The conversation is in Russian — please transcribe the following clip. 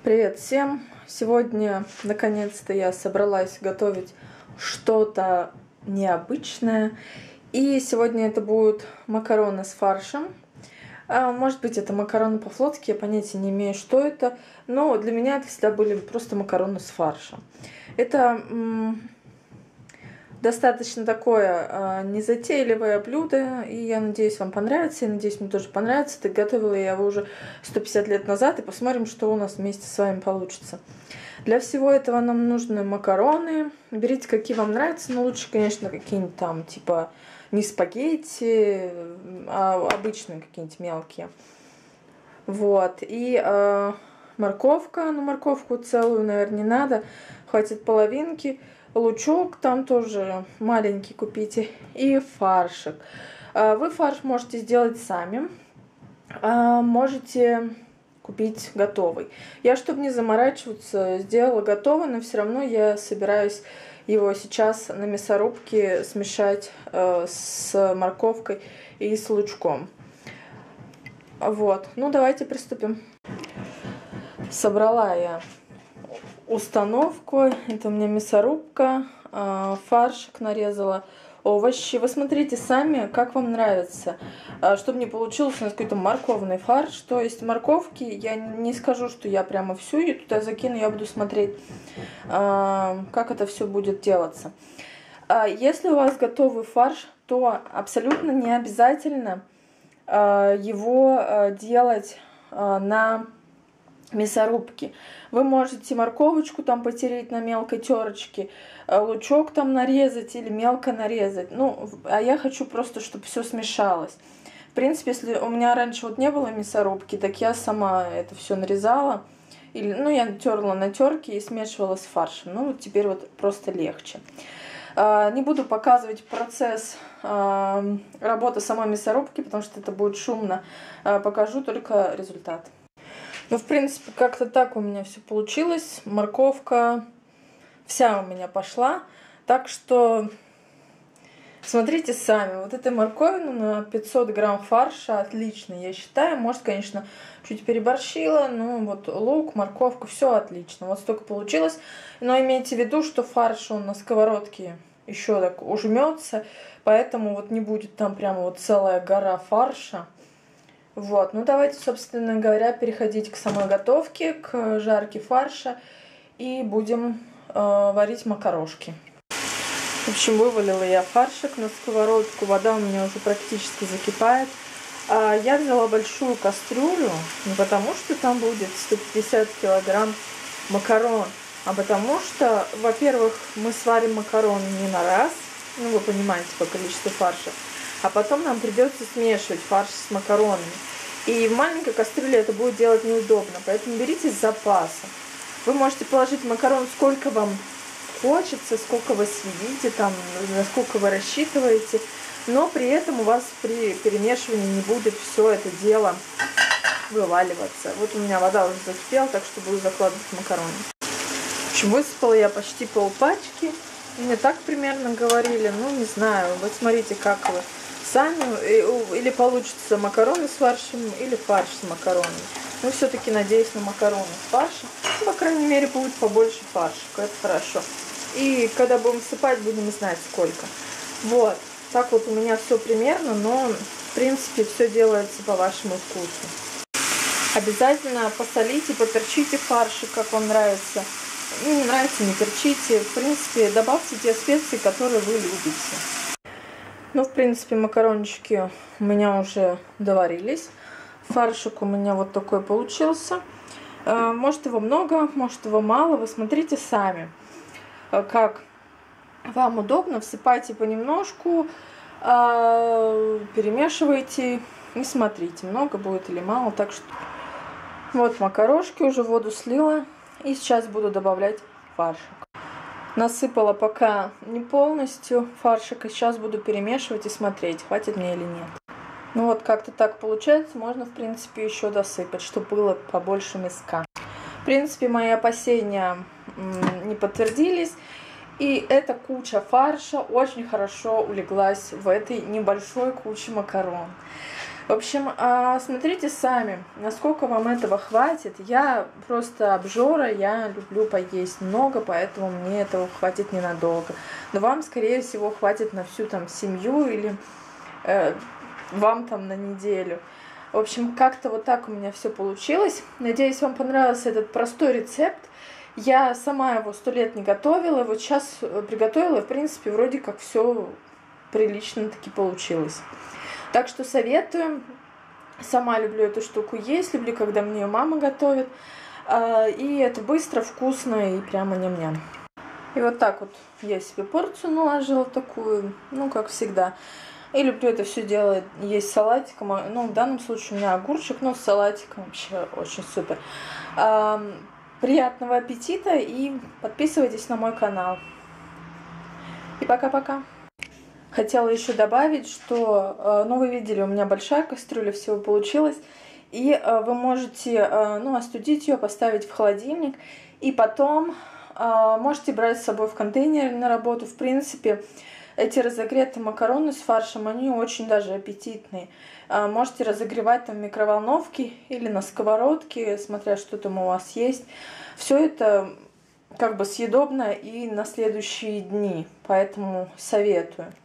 Привет всем! Сегодня наконец-то я собралась готовить что-то необычное. И сегодня это будут макароны с фаршем. Может быть, это макароны по-флотски, я понятия не имею, что это. Но для меня это всегда были просто макароны с фаршем. Это достаточно такое незатейливое блюдо, и я надеюсь, вам понравится, и надеюсь, мне тоже понравится. Так готовила я его уже 150 лет назад, и посмотрим, что у нас вместе с вами получится. Для всего этого нам нужны макароны. Берите, какие вам нравятся, но лучше, конечно, какие-нибудь там, типа, не спагетти, а обычные какие-нибудь мелкие. Вот, и морковка, ну морковку целую, наверное, не надо, хватит половинки. Лучок там тоже маленький купите. И фаршик. Вы фарш можете сделать сами. Можете купить готовый. Я, чтобы не заморачиваться, сделала готовый, но все равно я собираюсь его сейчас на мясорубке смешать с морковкой и с лучком. Вот. Ну, давайте приступим. Собрала я установку. Это у меня мясорубка. Фаршик нарезала. Овощи. Вы смотрите сами, как вам нравится. Чтобы не получилось у нас какой-то морковный фарш. То есть морковки, я не скажу, что я прямо всю ее туда закину. Я буду смотреть, как это все будет делаться. Если у вас готовый фарш, то абсолютно не обязательно его делать на мясорубке. Вы можете морковочку там потереть на мелкой терочке, лучок там нарезать или мелко нарезать. Ну, а я хочу просто, чтобы все смешалось. В принципе, если у меня раньше вот не было мясорубки, так я сама это все нарезала. Или, ну, я терла на терке и смешивала с фаршем. Ну, вот теперь вот просто легче. Не буду показывать процесс работы самой мясорубки, потому что это будет шумно. Покажу только результат. Ну, в принципе, как-то так у меня все получилось. Морковка вся у меня пошла. Так что смотрите сами. Вот этой морковину на 500 грамм фарша отлично, я считаю. Может, конечно, чуть переборщила. Но вот лук, морковка, все отлично. Вот столько получилось. Но имейте в виду, что фарш, он на сковородке еще так ужмется. Поэтому вот не будет там прямо вот целая гора фарша. Вот, ну давайте, собственно говоря, переходить к самой готовке, к жарке фарша. И будем варить макарошки. В общем, вывалила я фаршик на сковородку. Вода у меня уже практически закипает. Я взяла большую кастрюлю, не потому что там будет 150 килограмм макарон, а потому что, во-первых, мы сварим макароны не на раз, ну вы понимаете по количеству фарша, а потом нам придется смешивать фарш с макаронами. И в маленькой кастрюле это будет делать неудобно, поэтому берите с запасом. Вы можете положить макарон сколько вам хочется, сколько вы съедите, там, насколько вы рассчитываете, но при этом у вас при перемешивании не будет все это дело вываливаться. Вот у меня вода уже закипела, так что буду закладывать макароны. В общем, высыпала я почти полпачки. Мне так примерно говорили, ну не знаю, вот смотрите, как вы сами, или получится макароны с фаршем, или фарш с макаронами. Но все-таки надеюсь на макароны с фаршем. Ну, по крайней мере, будет побольше фаршика, это хорошо. И когда будем всыпать, будем знать сколько. Вот, так вот у меня все примерно, но в принципе все делается по вашему вкусу. Обязательно посолите, поперчите фаршик, как вам нравится. Ну, не нравится, не перчите. В принципе, добавьте те специи, которые вы любите. Ну, в принципе, макарончики у меня уже доварились. Фаршик у меня вот такой получился. Может, его много, может, его мало. Вы смотрите сами, как вам удобно. Всыпайте понемножку, перемешивайте и смотрите, много будет или мало. Так что вот макарошки, уже воду слила. И сейчас буду добавлять фаршик. Насыпала пока не полностью фаршик. И сейчас буду перемешивать и смотреть, хватит мне или нет. Ну вот как-то так получается. Можно, в принципе, еще досыпать, чтобы было побольше мяска. В принципе, мои опасения не подтвердились. И эта куча фарша очень хорошо улеглась в этой небольшой куче макарон. В общем, смотрите сами, насколько вам этого хватит. Я просто обжора, я люблю поесть много, поэтому мне этого хватит ненадолго. Но вам, скорее всего, хватит на всю там семью или вам там на неделю. В общем, как-то вот так у меня все получилось. Надеюсь, вам понравился этот простой рецепт. Я сама его 100 лет не готовила, вот сейчас приготовила, в принципе, вроде как все прилично таки получилось. Так что советую. Сама люблю эту штуку есть, люблю, когда мне ее мама готовит. И это быстро, вкусно и прямо ням-ням. И вот так вот я себе порцию наложила такую, ну, как всегда. И люблю это все делать, есть салатиком. Ну, в данном случае у меня огурчик, но с салатиком вообще очень супер. Приятного аппетита и подписывайтесь на мой канал. И пока-пока. Хотела еще добавить, что, ну, вы видели, у меня большая кастрюля всего получилась. И вы можете, ну, остудить ее, поставить в холодильник. И потом можете брать с собой в контейнер на работу. В принципе, эти разогретые макароны с фаршем, они очень даже аппетитные. Можете разогревать там в микроволновке или на сковородке, смотря что там у вас есть. Все это как бы съедобно и на следующие дни, поэтому советую.